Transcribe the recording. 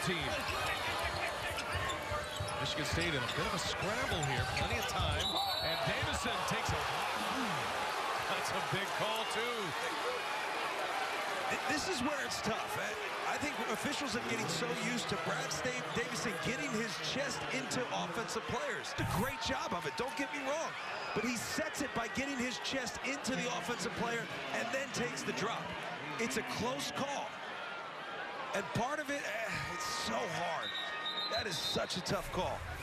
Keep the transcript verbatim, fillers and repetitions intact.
team. Michigan State in a bit of a scramble here. Plenty of time. And Davison takes a... That's a big call, too. This is where it's tough. I think officials are getting so used to Brad Davison getting his chest into offensive players. A great job of it, don't get me wrong. But he sets it by getting his chest into the offensive player and then takes the drop. It's a close call. And part of it, it's so hard. That is such a tough call.